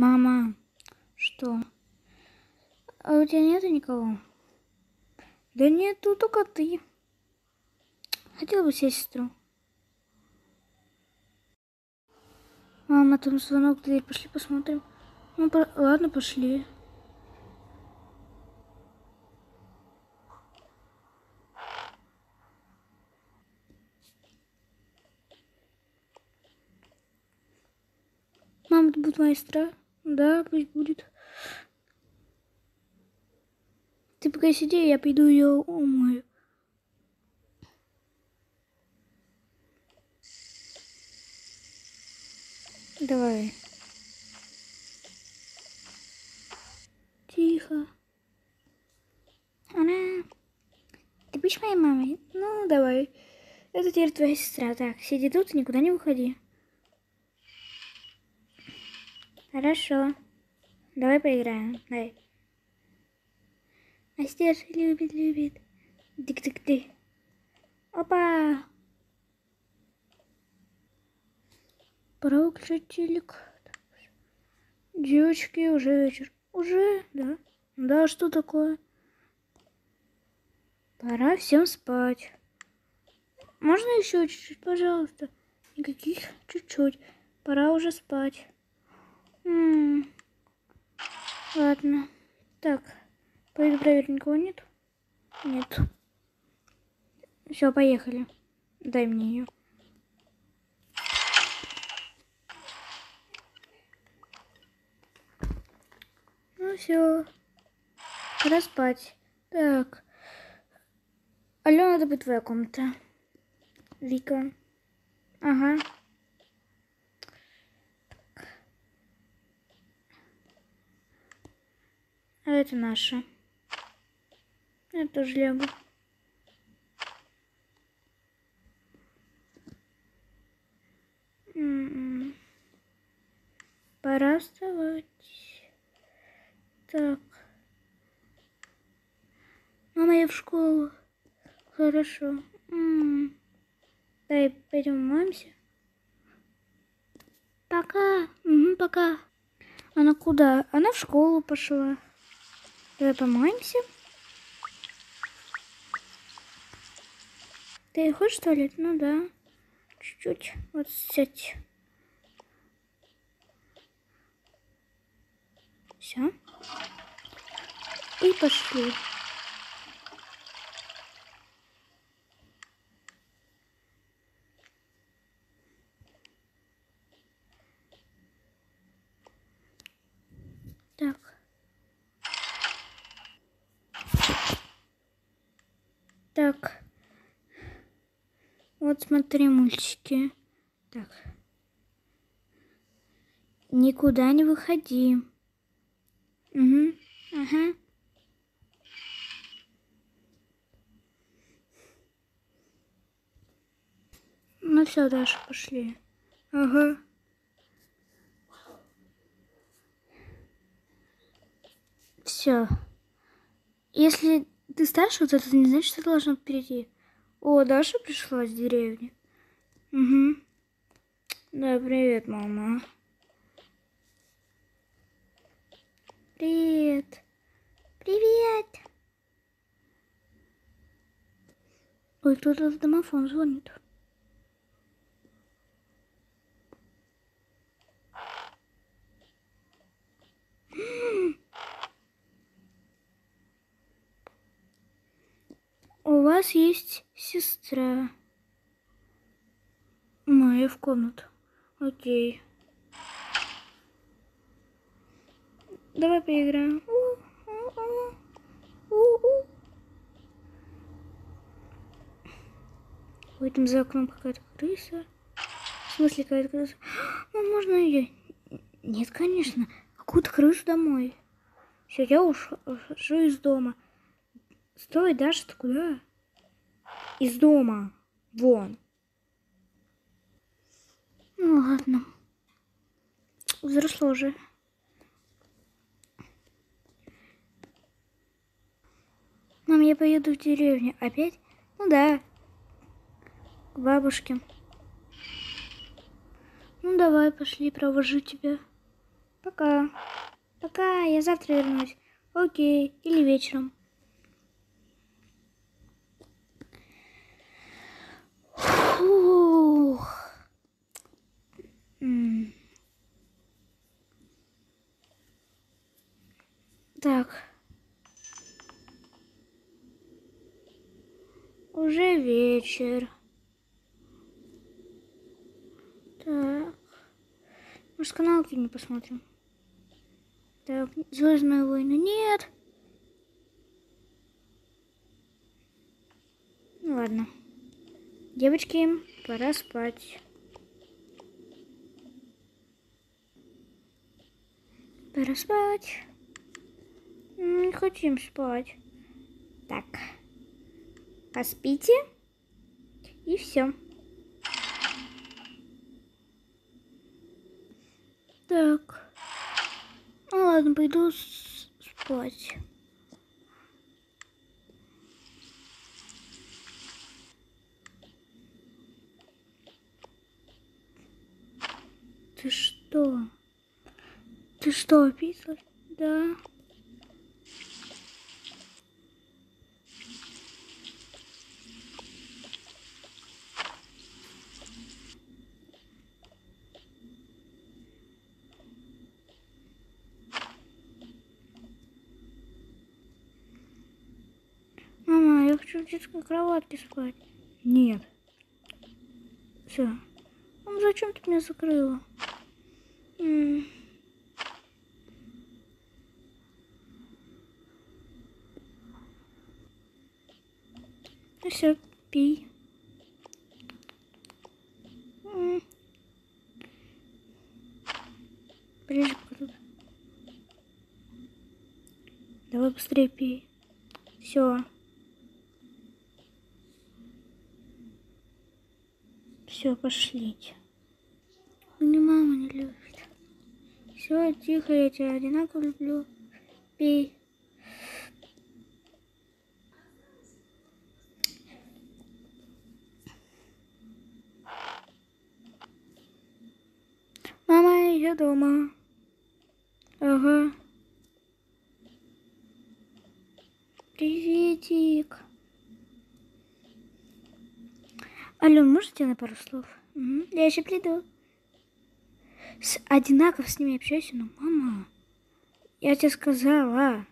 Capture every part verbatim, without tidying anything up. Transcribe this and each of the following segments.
Мама, что? А у тебя нету никого? Да нету, только ты. Хотела бы себе сестру. Мама, там звонок в дверь. Пошли посмотрим. Ну, по... ладно, пошли. Мама, это будет моя сестра? Да, пусть будет. Ты пока сиди, я пойду ее умою. Давай. Тихо. Она... Ты будешь моей мамой? Ну, давай. Это теперь твоя сестра. Так, сиди тут и никуда не выходи. Хорошо. Давай поиграем. Давай. Настюша любит, любит. Дик-дик-дик. Опа! Пора выключать телек. Девочки, уже вечер. Уже? Да. Да, что такое? Пора всем спать. Можно еще чуть-чуть, пожалуйста? Никаких чуть-чуть. Пора уже спать. М-м. Ладно. Так. Пойду проверить, никого нет? Нет. Все, поехали. Дай мне ее. Ну все. Пора спать. Так. Алена, это будет твоя комната. Вика. Ага. А это наша. Я тоже лягу. М-м. Пора вставать. Так. Мама, я в школу. Хорошо. М-м. Дай, пойдем умоемся. Пока. Угу, пока. Она куда? Она в школу пошла. Давай помоемся. Ты хочешь в туалет? Ну да. Чуть-чуть. Вот сядь. Все. И пошли. Так. Так. Вот смотри мультики. Так. Никуда не выходи. Угу. Ага. Ну все, Даша, пошли. Ага. Все. Если ты старше, вот это не значит, что ты должна перейти. О, Даша пришла с деревни. Угу. Да, привет, мама. Привет. Привет. Ой, кто-то в домофон звонит. У вас есть сестра. Моя в комнату. Окей. Давай поиграем. Ой, там за окном какая-то крыса. В смысле какая-то крыса? Ну, можно ее? Нет, конечно. Какую-то крысу домой. Все, я ухожу из дома. Стой, Даша, ты куда? Из дома. Вон. Ну ладно. Взросла уже. Мам, я поеду в деревню. Опять? Ну да. К бабушке. Ну давай, пошли, провожу тебя. Пока. Пока, я завтра вернусь. Окей, или вечером. Фух. М. Так. Уже вечер. Так. Может, канал какие-нибудь посмотрим? Так, Звездные войны нет. Ну ладно. Девочки, пора спать. Пора спать. Не хотим спать. Так. Поспите. И все. Так. Ну ладно, пойду спать. Ты что? Ты что, описал? Да. Мама, я хочу в детской кроватке спать. Нет. Все. Мам, зачем ты меня закрыла? М. Ну все, пей. М. Ближе пока тут. Давай быстрее пей. Все. Все, пошлите. Мне мама не любит. Все, тихо, я тебя одинаково люблю. Пей. Мама, я дома. Ага. Приветик. Ален, можете на пару слов? Угу. Я еще приду. С одинаково с ними общайся, но мама. Я тебе сказала.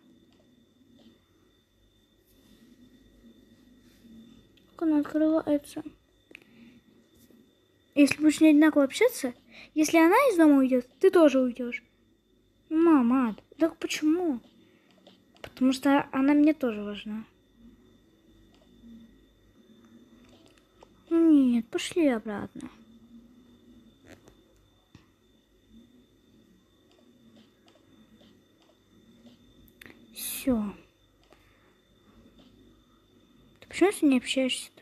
Как она открывается? Если будешь не одинаково общаться, если она из дома уйдет, ты тоже уйдешь. Мама, так почему? Потому что она мне тоже важна. Ну нет, пошли обратно. Все. Ты почему с ней не общаешься-то?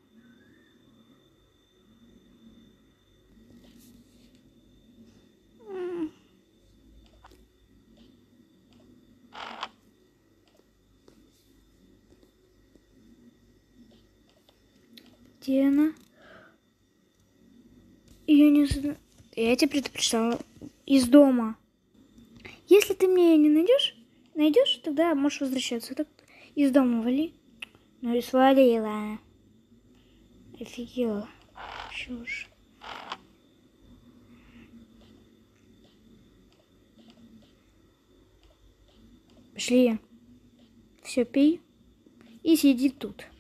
Где она? Я не знаю. Я тебе предупреждала. Из дома. Если ты мне ее не найдешь, найдешь, тогда можешь возвращаться. Так из дома вали. Ну и свалила. Офигела. Чушь. Пошли. Все, пей. И сиди тут.